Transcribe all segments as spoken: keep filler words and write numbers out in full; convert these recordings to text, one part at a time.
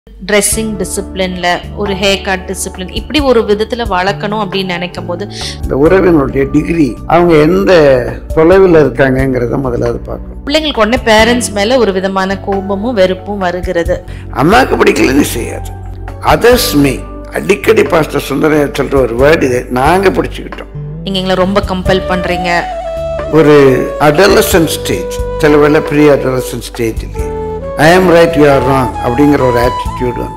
Dressing டிசிப்ளின்ல ஒரு hair cut discipline இப்படி ஒரு விதத்துல வளர்க்கணும் அப்படின்னு நினைக்கும் போது இந்த உறவினுடைய டிகிரி அவங்க எந்த தொலைவில் இருக்காங்கங்கிறத முதல்ல அது பார்க்கணும். பிள்ளைங்களுக்கு உடனே பேரண்ட்ஸ் மேல ஒரு விதமான கோபமும் வெறுப்பும் வருகிறது. அம்மாவுக்கு பிடிக்கலன்னு செய்யாது. அதர்ஸ் மீ அடிக்கடி பாஸ்டர் சுந்தரையா சொல்ற ஒரு வேர்டு இது நாங்க பிடிச்சுக்கிட்டோம். நீங்க எங்களை ரொம்ப கம்பல் பண்றீங்க. ஒரு அடலசன்ட் ஸ்டேஜ், சில வேளை ப்ரீ அடலசன்ட் ஸ்டேஜ்லேயே ஐ ஆம் ரைட் யூ ஆர் ராங் அப்படிங்கிற ஒரு ஆட்டிடியூட் வந்துடும்.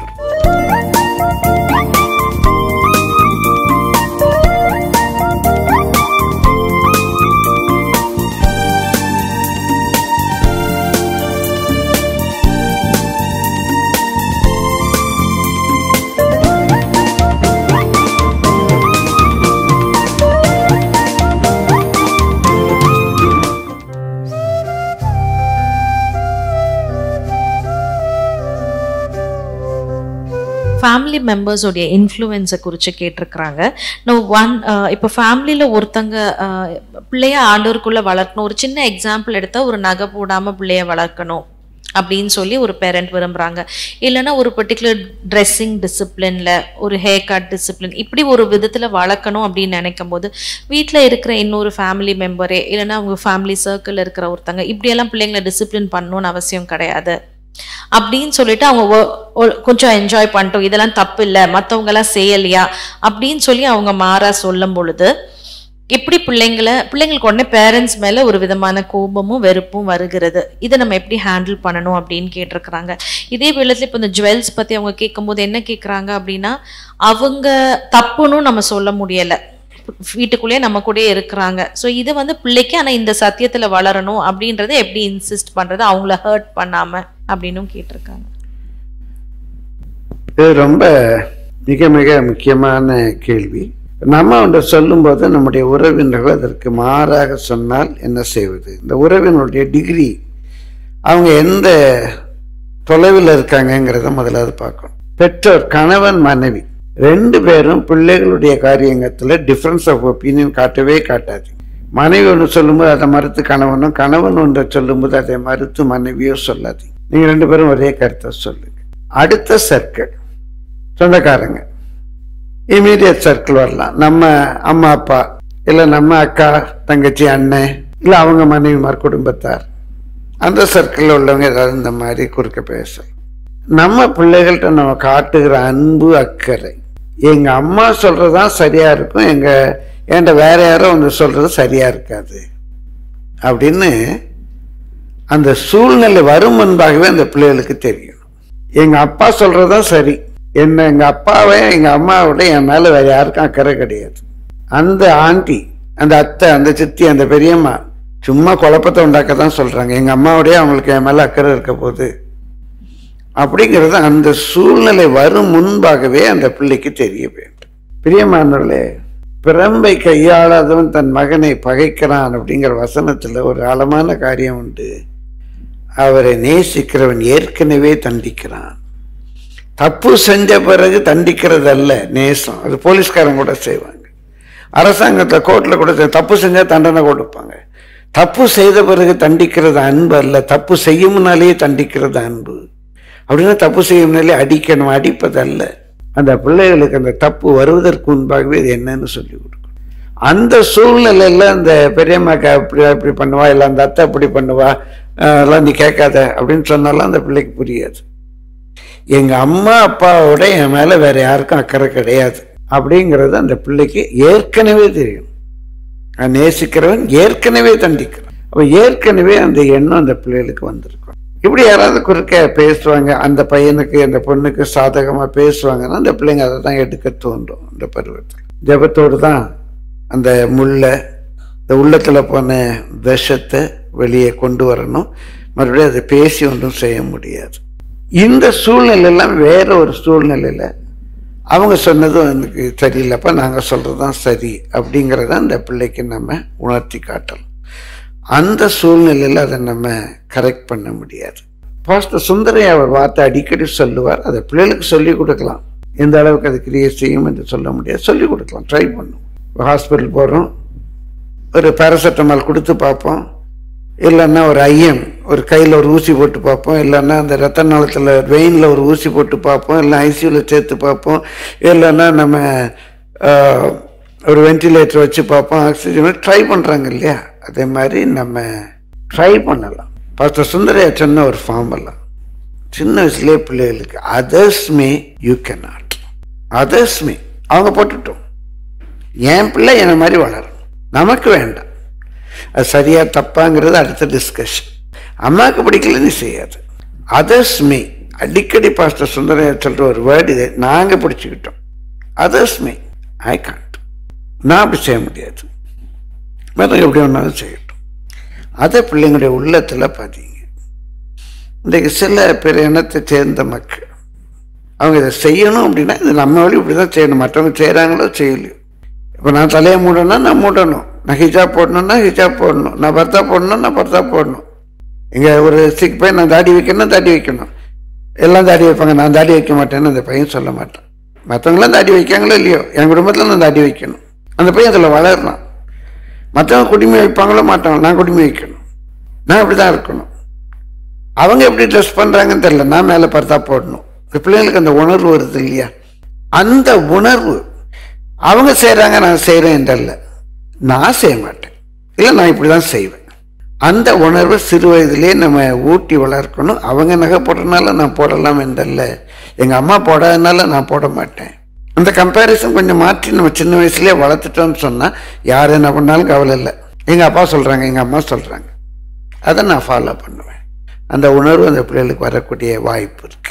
ஃபேமிலி மெம்பர்ஸோடைய இன்ஃப்ளூயன்ஸை குறித்து கேட்டிருக்கிறாங்க. நம்ம ஒன் இப்போ ஃபேமிலியில் ஒருத்தங்க பிள்ளைய ஆண்டோருக்குள்ளே வளர்க்கணும். ஒரு சின்ன எக்ஸாம்பிள் எடுத்தால் ஒரு நகை போடாமல் பிள்ளைய வளர்க்கணும் அப்படின்னு சொல்லி ஒரு பேரண்ட் விரும்புகிறாங்க. இல்லைன்னா ஒரு பர்டிகுலர் ட்ரெஸ்ஸிங் டிசிப்ளினில் ஒரு ஹேர் கட் டிசிப்ளின் இப்படி ஒரு விதத்தில் வளர்க்கணும் அப்படின்னு நினைக்கும் போது வீட்டில் இருக்கிற இன்னொரு ஃபேமிலி மெம்பரே இல்லைன்னா அவங்க ஃபேமிலி சர்க்கிளில் இருக்கிற ஒருத்தங்க இப்படியெல்லாம் பிள்ளைங்களை டிசிப்ளின் பண்ணணும்னு அவசியம் கிடையாது அப்படின்னு சொல்லிட்டு அவங்க கொஞ்சம் என்ஜாய் பண்ணிட்டோம், இதெல்லாம் தப்பு இல்லை, மற்றவங்க எல்லாம் செய்யலையா அப்படின்னு சொல்லி அவங்க மாறா சொல்லும் பொழுது எப்படி பிள்ளைங்களை பிள்ளைங்களுக்கு உடனே பேரண்ட்ஸ் மேல ஒரு விதமான கோபமும் வெறுப்பும் வருகிறது. இதை நம்ம எப்படி ஹேண்டில் பண்ணணும் அப்படின்னு கேட்டிருக்கிறாங்க. இதே வேளத்துல இப்போ இந்த ஜுவல்ஸ் பத்தி அவங்க கேட்கும் போது என்ன கேட்குறாங்க அப்படின்னா, அவங்க தப்புன்னு நம்ம சொல்ல முடியலை, வீட்டுக்குள்ளேயே நம்ம கூட இருக்கிறாங்க. ஸோ இது வந்து பிள்ளைக்கு ஆனால் இந்த சத்தியத்துல வளரணும் அப்படின்றத எப்படி இன்சிஸ்ட் பண்றது அவங்கள ஹர்ட் பண்ணாம அப்படின்னு கேட்டிருக்காங்க. இது ரொம்ப மிக மிக முக்கியமான கேள்வி. நம்ம ஒன்று சொல்லும்போது நம்முடைய உறவினர்கள் அதற்கு மாறாக சொன்னால் என்ன செய்வது? இந்த உறவினருடைய டிகிரி அவங்க எந்த தொலைவில் இருக்காங்கங்கிறத முதல்ல அது பார்க்கணும். பெற்றோர் கணவன் மனைவி ரெண்டு பேரும் பிள்ளைகளுடைய காரியங்கத்தில் டிஃப்ரென்ஸ் ஆஃப் ஒப்பீனியன் காட்டவே காட்டாது. மனைவி ஒன்று சொல்லும்போது அதை மறுத்து கணவனும், கணவன் ஒன்றை சொல்லும்போது அதை மறுத்து மனைவியோ சொல்லாது. நீங்கள் ரெண்டு பேரும் ஒரே கருத்தை சொல்லுங்க. அடுத்த சர்க்கிள் சொந்தக்காரங்க, இமீடியட் சர்க்கிள் வரலாம். நம்ம அம்மா அப்பா இல்லை நம்ம அக்கா தங்கச்சி அண்ணன் இல்லை அவங்க மனைவிமார் குடும்பத்தார், அந்த சர்க்கிளில் உள்ளவங்க ஏதாவது இந்த மாதிரி குறுக்க பேச. நம்ம பிள்ளைகள்கிட்ட நம்ம காட்டுகிற அன்பு அக்கறை, எங்க அம்மா சொல்றதுதான் சரியா இருக்கும், எங்க என்கிட்ட வேற யாரோ ஒன்று சொல்றது சரியா இருக்காது அப்படின்னு அந்த சூழ்நிலை வரும் முன்பாகவே அந்த பிள்ளைகளுக்கு தெரியும். எங்க அப்பா சொல்றதுதான் சரி, என்ன எங்க அப்பாவை எங்க அம்மாவோட என் மேல வேற யாருக்கும் அக்கறை கிடையாது. அந்த ஆண்டி, அந்த அத்தை, அந்த சித்தி, அந்த பெரியம்மா சும்மா குழப்பத்தை உண்டாக்க தான் சொல்றாங்க. எங்க அம்மாவோடய அவங்களுக்கு என் மேல அக்கறை இருக்க போது அப்படிங்கிறது அந்த சூழ்நிலை வரும் முன்பாகவே அந்த பிள்ளைக்கு தெரிய வேண்டும். பிரியமானவர்களே, பிரம்பை கையாளாதவன் தன் மகனை பகைக்கிறான் அப்படிங்கிற வசனத்துல ஒரு ஆழமான காரியம் உண்டு. அவரை நேசிக்கிறவன் ஏற்கனவே தண்டிக்கிறான். தப்பு செஞ்ச பிறகு தண்டிக்கிறது அல்ல நேசம். அது போலீஸ்காரங்க கூட செய்வாங்க, அரசாங்கத்துல கோர்ட்ல கூட தப்பு செஞ்சா தண்டனை கொடுப்பாங்க. தப்பு செய்த பிறகு தண்டிக்கிறது அன்பு அல்ல, தப்பு செய்யும்னாலேயே தண்டிக்கிறது அன்பு. அப்படின்னா தப்பு செய்யும்னாலே அடிக்கணும், அடிப்பதல்ல. அந்த பிள்ளைகளுக்கு அந்த தப்பு வருவதற்கு முன்பாகவே இது என்னன்னு சொல்லி கொடுக்கணும். அந்த சூழ்நிலையில அந்த பெரியம்மாக்கா அப்படி அப்படி பண்ணுவா, இல்லை அந்த அத்தை அப்படி பண்ணுவா, அதெல்லாம் நீ கேட்காத அப்படின்னு சொன்னாலும் அந்த பிள்ளைக்கு புரியாது. எங்க அம்மா அப்பாவோட என் மேல வேற யாருக்கும் அக்கறை கிடையாது அப்படிங்கிறது அந்த பிள்ளைக்கு ஏற்கனவே தெரியும். நேசிக்கிறவன் ஏற்கனவே தண்டிக்கிறான். அப்ப ஏற்கனவே அந்த எண்ணம் அந்த பிள்ளைகளுக்கு வந்திருக்கும். இப்படி யாராவது குறுக்க பேசுவாங்க, அந்த பையனுக்கு அந்த பொண்ணுக்கு சாதகமா பேசுவாங்கன்னா அந்த பிள்ளைங்க அதை தான் எடுக்க தோன்றும். அந்த பருவத்தில் ஜபத்தோடு தான் அந்த முள்ள இந்த உள்ளத்துல போன விஷத்தை வெளியே கொண்டு வரணும். மறுபடியும் அதை பேசி ஒன்றும் செய்ய முடியாது. இந்த சூழ்நிலையெல்லாம் வேற ஒரு சூழ்நிலையில அவங்க சொன்னதும் எனக்கு சரியில்லைப்பா, நாங்க சொல்றதுதான் சரி அப்படிங்கிறத அந்த பிள்ளைக்கு நம்ம உணர்த்தி காட்டலாம். அந்த சூழ்நிலையில அதை நம்ம கரெக்ட் பண்ண முடியாது. பாஸ்டர் சுந்தரையா அவர் வார்த்தை அடிக்கடி சொல்லுவார், அதை பிள்ளைகளுக்கு சொல்லிக் கொடுக்கலாம். எந்த அளவுக்கு அது கிரியேட் செய்யும் என்று சொல்ல முடியாது, சொல்லிக் கொடுக்கலாம், ட்ரை பண்ணுவோம். ஹாஸ்பிட்டல் போகிறோம், ஒரு பேராசிட்டமால் கொடுத்து பார்ப்போம், இல்லைன்னா ஒரு ஐயம், ஒரு கையில் ஒரு ஊசி போட்டு பார்ப்போம், இல்லைன்னா அந்த ரத்த நாளத்தில் வெயினில் ஒரு ஊசி போட்டு பார்ப்போம், இல்லை ஐசியூவில் சேர்த்து பார்ப்போம், இல்லைன்னா நம்ம ஒரு வென்டிலேட்டர் வச்சு பார்ப்போம், ஆக்சிஜன் ட்ரை பண்ணுறாங்க இல்லையா? அதே மாதிரி நம்ம ட்ரை பண்ணலாம். பாஸ்டர் சுந்தரையா சொன்ன ஒரு ஃபார்மெல்லாம் சின்ன வயசுலேயே பிள்ளைகளுக்கு others may you can not, others may அவங்க போட்டுட்டோம். என் பிள்ளை என்ன மாதிரி வளரும், நமக்கு வேண்டாம். அது சரியா தப்பாங்கிறது அடுத்த டிஸ்கஷன். அம்மாவுக்கு பிடிக்கல நீ செய்யாது. அதர்ஸ் மே அடிக்கடி பாஸ்டர் சுந்தரையா சொல்கிற ஒரு வேர்டு இது. நாங்கள் பிடிச்சிக்கிட்டோம் அதர்ஸ் மே, ஐ காண்ட், நான் அப்படி செய்ய முடியாது, மற்றவங்க எப்படி ஒன்றாலும் செய்யட்டும். அதை பிள்ளைங்களுடைய உள்ளத்தில் பார்த்தீங்க. இன்றைக்கு சில பேர் இனத்தை சேர்ந்த மக்கள் அவங்க இதை செய்யணும் அப்படின்னா இது நம்ம வழி இப்படி தான் செய்யணும், மற்றவங்க செய்கிறாங்களோ செய்யலையோ. இப்போ நான் தலையை மூடணும்னா நான் மூடணும், நான் ஹிஜாப் போடணுன்னா ஹிஜாப் போடணும், நான் பர்தா போடணும் நான் பர்தா போடணும். இங்கே ஒரு சிக் பையன் நான் தாடி வைக்கணும் தாடி வைக்கணும், எல்லாம் தாடி வைப்பாங்க, நான் தாடி வைக்க மாட்டேன்னு அந்த பையன் சொல்ல மாட்டேன். மற்றவங்களாம் தாடி வைக்காங்களோ இல்லையோ, என் குடும்பத்தில் நான் தாடி வைக்கணும், அந்த பையன் அதில் வளரணும். மற்றவங்க குடிமை வைப்பாங்களோ மாட்டாங்க, நான் குடிமை வைக்கணும், நான் இப்படி தான் இருக்கணும். அவங்க எப்படி ட்ரெஸ் பண்ணுறாங்கன்னு தெரியல, நான் மேலே பர்தா போடணும். இந்த பிள்ளைங்களுக்கு அந்த உணர்வு வருது இல்லையா? அந்த உணர்வு அவங்க செய்கிறாங்க நான் செய்கிறேன் என்றல்ல, நான் செய்ய மாட்டேன், இல்லை நான் இப்படி தான் செய்வேன். அந்த உணர்வை சிறு வயதிலே நம்ம ஊட்டி வளர்க்கணும். அவங்க நகை போடுறதுனால நான் போடலாம் என்றல்ல, எங்கள் அம்மா போடாதனால நான் போட மாட்டேன். அந்த கம்பேரிசன் கொஞ்சம் மாற்றி நம்ம சின்ன வயசுலேயே வளர்த்துட்டோம்னு சொன்னால் யார் என்ன பண்ணாலும் கவலை இல்லை. எங்கள் அப்பா சொல்கிறாங்க, எங்கள் அம்மா சொல்கிறாங்க, அதை நான் ஃபாலோ பண்ணுவேன். அந்த உணர்வு அந்த பிள்ளைகளுக்கு வரக்கூடிய வாய்ப்பு இருக்குது.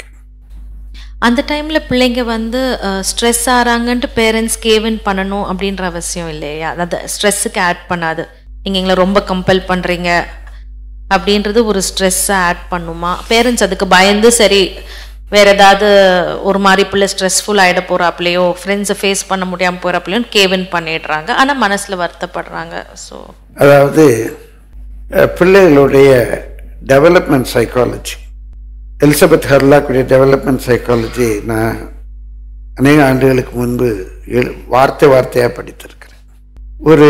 அந்த டைமில் பிள்ளைங்க வந்து ஸ்ட்ரெஸ் ஆகிறாங்கன்ட்டு பேரண்ட்ஸ் கேவன் பண்ணணும் அப்படின்ற அவசியம் இல்லையா? அதாவது ஸ்ட்ரெஸ்ஸுக்கு ஆட் பண்ணாது, நீங்கள் எங்களை ரொம்ப கம்பல் பண்ணுறீங்க அப்படின்றது ஒரு ஸ்ட்ரெஸ்ஸை ஆட் பண்ணுமா? பேரண்ட்ஸ் அதுக்கு பயந்து சரி வேறு ஏதாவது ஒரு மாதிரி பிள்ளை ஸ்ட்ரெஸ்ஃபுல் ஆகிட போகிறாப்பிலையோ, ஃப்ரெண்ட்ஸை ஃபேஸ் பண்ண முடியாமல் போகிறாப்பிலையும் கேவன் பண்ணிடுறாங்க, ஆனால் மனசில் வருத்தப்படுறாங்க. ஸோ அதாவது பிள்ளைகளுடைய டெவலப்மெண்ட் சைக்காலஜி, எலிசபெத் ஹர்லாக்குடைய டெவலப்மெண்ட் சைக்காலஜி நான் அநேக ஆண்டுகளுக்கு முன்பு வார்த்தை வார்த்தையாக படித்திருக்கிறேன். ஒரு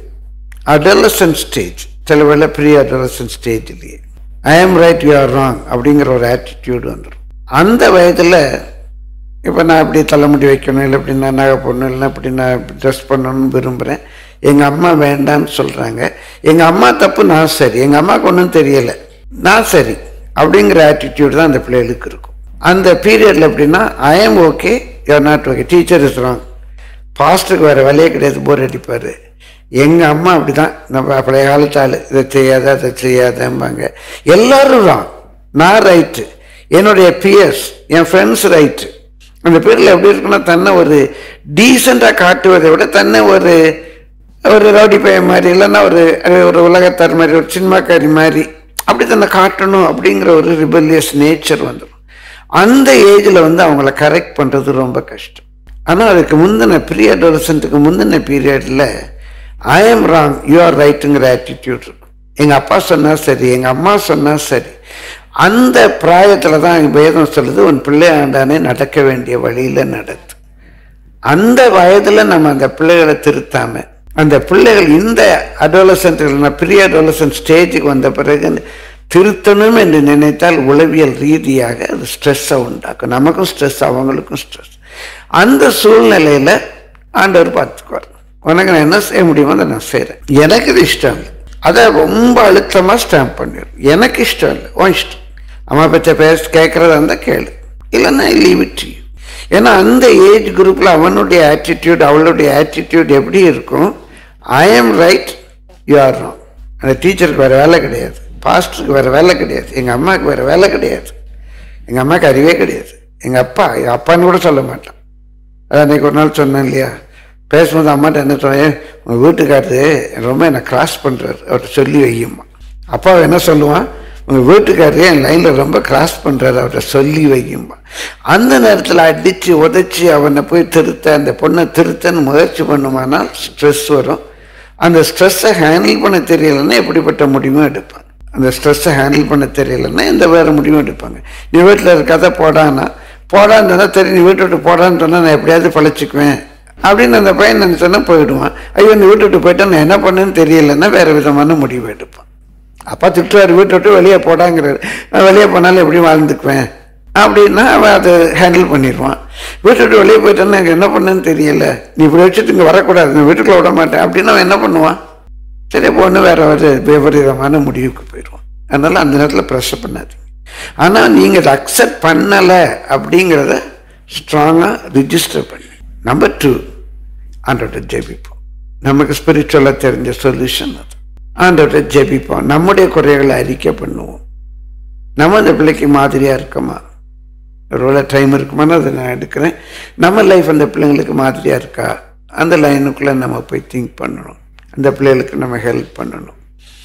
அடலசன்ட் ஸ்டேஜ், சில வேளை ப்ரீ அடலசன்ட் ஸ்டேஜ்லேயே ஐ ஆம் ரைட் யூ ஆர் ராங் அப்படிங்கிற ஒரு ஆட்டிடியூடு வந்துடும். அந்த வயதில் இப்போ நான் இப்படி தலைமுடி வைக்கணும், இல்லை இப்படி நான் நகை போடணும், இல்லை இப்படி நான் ட்ரெஸ் பண்ணணும்னு விரும்புகிறேன், எங்கள் அம்மா வேண்டான்னு சொல்கிறாங்க, எங்கள் அம்மா தப்பு நான் சரி, எங்கள் அம்மாவுக்கு ஒன்றும் தெரியலை நான் சரி அப்படிங்கிற ஆட்டிடியூட் தான் அந்த பிள்ளைகளுக்கு இருக்கும். அந்த பீரியடில் எப்படின்னா I am okay you are not okay, teacher is wrong, பாஸ்டருக்கு வேறு வேலையே கிடையாது, போர் அடிப்பார், எங்கள் அம்மா அப்படி தான், நம்ம பழைய காலத்தால் இதை செய்யாத அதை செய்யாதம்பாங்க, எல்லோரும் ராங், நான் ரைட்டு, என்னுடைய பியர்ஸ் என் ஃப்ரெண்ட்ஸ் ரைட்டு. அந்த பேரில் எப்படி இருக்குன்னா தன்னை ஒரு டீசெண்டாக காட்டுவதை விட தன்னை ஒரு ஒரு ரவுடி பையன் மாதிரி, இல்லைன்னா ஒரு ஒரு உலகத்தார் மாதிரி, ஒரு சினிமாக்காரி மாதிரி அப்படி தன்னை காட்டணும் அப்படிங்கிற ஒரு ரிபல்லியஸ் நேச்சர் வந்துடும். அந்த ஏஜில் வந்து அவங்கள கரெக்ட் பண்ணுறது ரொம்ப கஷ்டம். ஆனால் அதுக்கு முந்தின ப்ரீ அடோலசன்ட்டுக்கு முந்தின பீரியடில் I am wrong you are ரைட்டுங்கிற ஆட்டிடியூட் இருக்கும். எங்கள் அப்பா சொன்னால் சரி, எங்கள் அம்மா சொன்னால் சரி. அந்த பிராயத்தில் தான் வேதம் சொல்லுது, உன் பிள்ளை ஆண்டானே நடக்க வேண்டிய வழியில் நடத்து. அந்த வயதில் நம்ம அந்த பிள்ளைகளை திருத்தாமல், அந்த பிள்ளைகள் இந்த அடோலசன்ட் இல்லைன்னா ப்ரீ அடோலசன்ட் ஸ்டேஜுக்கு வந்த பிறகு திருத்தணும் என்று நினைத்தால் உளவியல் ரீதியாக அது ஸ்ட்ரெஸ்ஸை உண்டாக்கும். நமக்கும் ஸ்ட்ரெஸ், அவங்களுக்கும் ஸ்ட்ரெஸ். அந்த சூழ்நிலையில் ஆண்டவர் பார்த்துக்குவார், உனக்கு நான் என்ன செய்ய முடியுமோ அதை நான் செய்கிறேன், எனக்கு இது இஷ்டம் இல்லை, அதை ரொம்ப அழுத்தமாக ஸ்டாம்ப் பண்ணிடும், எனக்கு இஷ்டம் இல்லை, உன் இஷ்டம், அம்மா பச்சை பேச கேட்குறதா இருந்தால் கேளு, இல்லைன்னா லீவ் இட் யூ. ஏன்னா அந்த ஏஜ் குரூப்பில் அவனுடைய ஆட்டிடியூட் அவளுடைய ஆட்டிடியூட் எப்படி இருக்கும், ஐ ஆம் ரைட் யூ ஆர் ராங். அந்த டீச்சருக்கு வேறு வேலை கிடையாது, பாஸ்டருக்கு வேறு வேலை கிடையாது, எங்கள் அம்மாவுக்கு வேறு வேலை கிடையாது, எங்கள் அம்மாவுக்கு அறிவே கிடையாது, எங்கள் அப்பா எங்கள் அப்பான்னு கூட சொல்ல மாட்டான். அதான் அன்றைக்கி ஒரு நாள் சொன்னேன் இல்லையா, பேசும்போது அம்மாட்ட என்ன சொன்னேன், உங்கள் வீட்டுக்காரரு ரொம்ப என்னை கிராஸ் பண்ணுறாரு, அவர்கிட்ட சொல்லி வையுமா. அப்பாவை என்ன சொல்லுவான், உங்கள் வீட்டுக்காரரு என் லைனில் ரொம்ப கிராஸ் பண்ணுறாரு, அவர்கிட்ட சொல்லி வையுமா. அந்த நேரத்தில் அடித்து உதச்சி அவனை போய் திருத்த, அந்த பொண்ணை திருத்தன்னு முயற்சி பண்ணுமானால் ஸ்ட்ரெஸ் வரும். அந்த ஸ்ட்ரெஸ்ஸை ஹேண்டில் பண்ண தெரியலைன்னா எப்படிப்பட்ட முடிவும் எடுப்பாங்க. அந்த ஸ்ட்ரெஸ்ஸை ஹேண்டில் பண்ண தெரியலைன்னா எந்த வேறு முடிவும் எடுப்பாங்க. நீ வீட்டில் இருக்காத போடான்னா, போடான்னு சொன்னால் சரி நீ வீட்டை விட்டு போடான்னு சொன்னால் நான் எப்படியாவது பழச்சிக்குவேன் அப்படின்னு அந்த பையன் நினச்சோன்னா போயிடுவான். ஐயோ நீ வீட்டு விட்டு போயிட்டா நான் என்ன பண்ணுன்னு தெரியலைன்னா வேறு விதமான முடிவு எடுப்பான். அப்பா திட்டுவார், வீட்டை விட்டு வெளியே போடாங்கிறாரு. நான் வெளியே போனாலும் எப்படி வாழ்ந்துக்குவேன் அப்படின்னா அவன் அதை ஹேண்டில் பண்ணிடுவான். வீட்டை விட்டு வெளியே போயிட்டேன்னா எனக்கு என்ன பண்ணுன்னு தெரியல, நீ இப்படி வச்சுட்டு இங்கே வரக்கூடாது, நான் வீட்டுக்குள்ள விட மாட்டேன் அப்படின்னு அவன் என்ன பண்ணுவான்? சரி பொண்ணு வேற ஒரு விபரீதமான முடிவுக்கு போயிடுவான். அதனால அந்த நேரத்தில் ப்ரெஷர் பண்ணாதீங்க. ஆனால் நீங்கள் அதை அக்செப்ட் பண்ணலை அப்படிங்கிறத ஸ்ட்ராங்காக ரிஜிஸ்டர் பண்ணி. நம்பர் டூ, ஆண்டவர்கிட்ட ஜெபிப்போம். நமக்கு ஸ்பிரிச்சுவலாக தெரிஞ்ச சொல்யூஷன் அது. ஆண்டவர்கிட்ட ஜெபிப்போம், நம்முடைய குறைகளை அறிக்கை பண்ணுவோம். நம்ம அந்த பிள்ளைக்கு மாதிரியாக இருக்கோமா? ஒருவேளை டைம் இருக்குமான்னு அதை நான் எடுக்கிறேன். நம்ம லைஃப் அந்த பிள்ளைங்களுக்கு மாதிரியாக இருக்கா? அந்த லைனுக்குள்ளே நம்ம போய் திங்க் பண்ணணும். அந்த பிள்ளைகளுக்கு நம்ம ஹெல்ப் பண்ணணும்.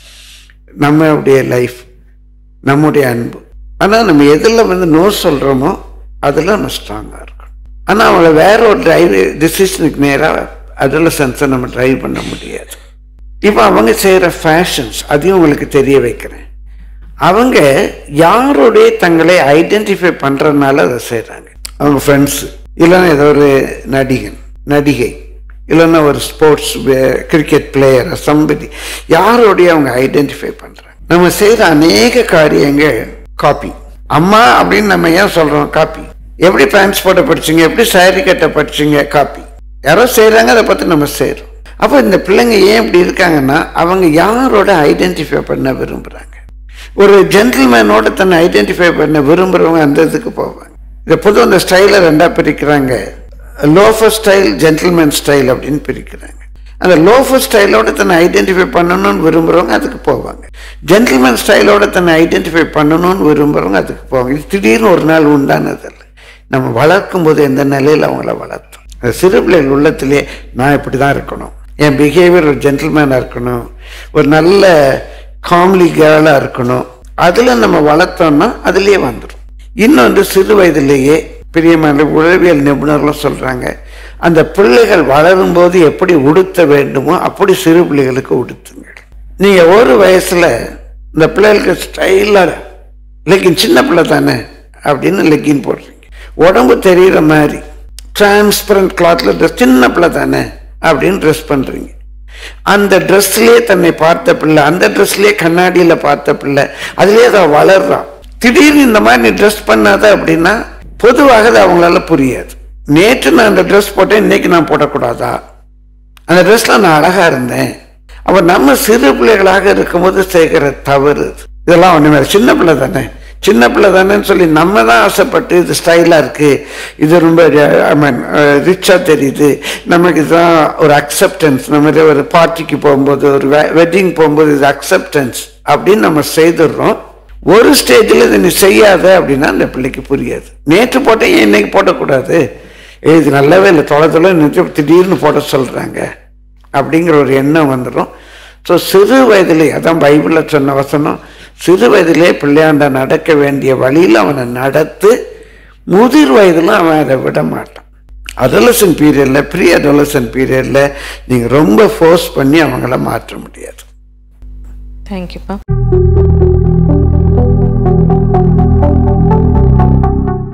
நம்மளுடைய லைஃப், நம்முடைய அன்பு. ஆனால் நம்ம எதில் வந்து நோ சொல்கிறோமோ அதில் நம்ம ஸ்ட்ராங்காக இருக்கணும். ஆனால் அவங்கள வேற ஒரு டிரைவ் டிசிஷனுக்கு நேராக அடலசன்ஸை நம்ம ட்ரைவ் பண்ண முடியாது. இப்போ அவங்க செய்கிற ஃபேஷன்ஸ் அதையும் உங்களுக்கு தெரிய வைக்கிறேன். அவங்க யாருடைய தங்களை ஐடென்டிஃபை பண்ணுறதுனால அதை செய்கிறாங்க. அவங்க ஃப்ரெண்ட்ஸு, இல்லைன்னா ஏதோ ஒரு நடிகன் நடிகை, இல்லைன்னா ஒரு ஸ்போர்ட்ஸ் கிரிக்கெட் பிளேயர், சம்பதி, யாரோடைய அவங்க ஐடென்டிஃபை பண்ணுறாங்க. நம்ம செய்கிற அநேக காரியங்கள் காப்பி. அம்மா அப்படின்னு நம்ம ஏன் சொல்கிறோம் காப்பி? எப்படி பேண்ட்ஸ் போட்ட படிச்சிங்க, எப்படி சாரி கட்ட படிச்சிங்க, காப்பி. யாரோ செய்கிறாங்க, அதை பார்த்து நம்ம செய்கிறோம். அப்போ இந்த பிள்ளைங்க ஏன் இப்படி இருக்காங்கன்னா அவங்க யாரோட ஐடென்டிஃபை பண்ண விரும்புகிறாங்க. ஒரு ஜென்டில்மேனோட தன்னை ஐடென்டிஃபை பண்ண விரும்புகிறவங்க அந்த இதுக்கு போவாங்க. இதை பொதுவாக அந்த ஸ்டைலை ரெண்டாக பிரிக்கிறாங்க. லோஃபர் ஸ்டைல், ஜென்டில்மேன் ஸ்டைல் அப்படின்னு பிரிக்கிறாங்க. அந்த லோஃபர் ஸ்டைலோட தன்னை ஐடென்டிஃபை பண்ணணும்னு விரும்புகிறவங்க அதுக்கு போவாங்க. ஜென்டில்மேன் ஸ்டைலோட தன்னை ஐடென்டிஃபை பண்ணணும்னு விரும்புகிறவங்க அதுக்கு போவாங்க. இது திடீர்னு ஒரு நாள் உண்டானதில்லை. நம்ம வளர்க்கும் போது எந்த நிலையில் அவங்கள வளர்த்தோம். சிறு பிள்ளைகள் உள்ளத்திலே நான் இப்படி தான் இருக்கணும், என் பிஹேவியர் ஒரு ஜென்டில்மேனாக இருக்கணும், ஒரு நல்ல காம்லி கேர்ளாக இருக்கணும், அதில் நம்ம வளர்த்தோம்னா அதுலேயே வந்துடும். இன்னொன்று சிறு வயதிலேயே பிரியமான உளவியல் நிபுணர்களும் சொல்கிறாங்க, அந்த பிள்ளைகள் வளரும்போது எப்படி உடுத்த வேண்டுமோ அப்படி சிறு பிள்ளைகளுக்கு உடுத்துங்க. நீங்கள் ஒரு வயசில் இந்த பிள்ளைகளுக்கு ஸ்டைலாக லெக்கின், சின்ன பிள்ளை தானே அப்படின்னு லெக்கின் போடுறீங்க, உடம்பு தெரிகிற மாதிரி டிரான்ஸ்பரண்ட் கிளாத்தில் ட்ரெஸ், சின்ன பிள்ளை தானே அப்படின்னு ட்ரெஸ் பண்ணுறீங்க. அந்த ட்ரெஸ்லேயே தன்னை பார்த்த பிள்ளை, அந்த ட்ரெஸ்லேயே கண்ணாடியில் பார்த்த பிள்ளை, அதுலேயே அதை வளர்றான். திடீர்னு இந்த மாதிரி நீ ட்ரெஸ் பண்ணாத அப்படின்னா பொதுவாக அது அவங்களால புரியாது. நேற்று நான் அந்த ட்ரெஸ் போட்டேன், இன்னைக்கு நான் போடக்கூடாதா? அந்த ட்ரெஸ்ல நான் அழகா இருந்தேன். அப்போ நம்ம சிறு பிள்ளைகளாக இருக்கும்போது செய்கிற தவறு இதெல்லாம் ஒன்றுமே. சின்ன பிள்ளை தானே, சின்ன பிள்ளை தானேன்னு சொல்லி நம்ம தான் ஆசைப்பட்டு இது ஸ்டைலாக இருக்குது, இது ரொம்ப ஐ மீன் ரிச்சாக தெரியுது, நமக்கு இதுதான் ஒரு அக்செப்டன்ஸ். நம்ம ஒரு பார்ட்டிக்கு போகும்போது, ஒரு வெட்டிங் போகும்போது இது அக்செப்டன்ஸ் அப்படின்னு நம்ம செய்துடுறோம். ஒரு ஸ்டேஜில் இதை நீ செய்யாத அப்படின்னா அந்த பிள்ளைக்கு புரியாது. நேற்று போட்டேன் ஏன் இன்னைக்கு போட்டக்கூடாது, இது நல்லாவே இல்லை, தொலை தொலை நிறுத்தி திடீர்னு போட சொல்கிறாங்க அப்படிங்கிற ஒரு எண்ணம் வந்துடும். ஸோ சிறு வயதிலே, அதான் பைபிளில் சொன்ன வசனம், சிறு வயதிலே பிள்ளையாண்ட நடக்க வேண்டிய வழியில் அவனை நடத்து, முதிர் வயதில் அவன் அதை விட மாட்டான். அடோலசன்ட் பீரியடில், ப்ரீ அடோலசன்ட் பீரியடில் நீங்கள் ரொம்ப ஃபோர்ஸ் பண்ணி அவங்கள மாற்ற முடியாது. தேங்க்யூப்பா.